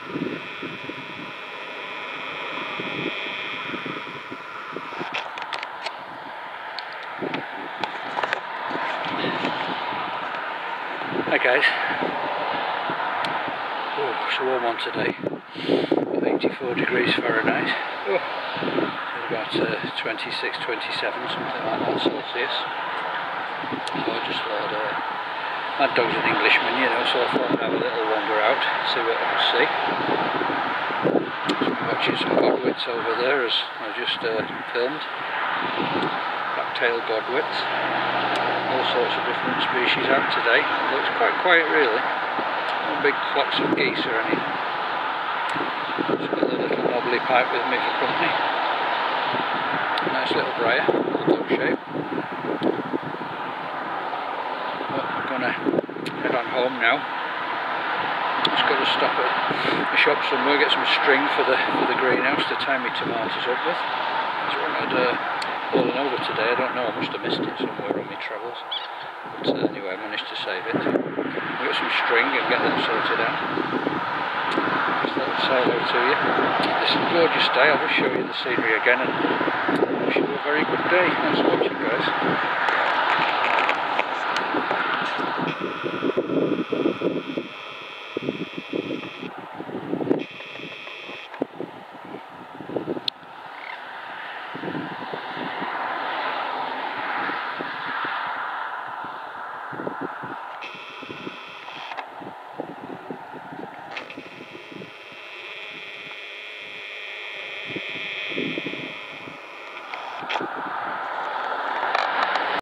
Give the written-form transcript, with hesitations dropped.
Hi guys. Oh, it's a warm one today. 84 degrees Fahrenheit. Oh, about 26, 27, something like that Celsius. So I just thought, my dog's an Englishman, you know, so I thought I'd have a little wander out, see what I could see. So I'm watching some godwits over there as I just filmed. Black-tailed godwits. All sorts of different species out today. It looks quite quiet really. No big flocks of geese or anything. Just got the little Nobby pipe with me for company. Nice little briar, little shape. But I'm gonna head on home now. Just got to stop at the shop somewhere, get some string for the greenhouse to tie my tomatoes up with. That's what I'd fallen over today. I don't know, I must have missed it somewhere on my travels. But anyway, I managed to save it. I'll get some string and get them sorted out. Just let them say hello to you. This is a gorgeous day. I'll just show you the scenery again and wish you a very good day. Thanks for watching, guys.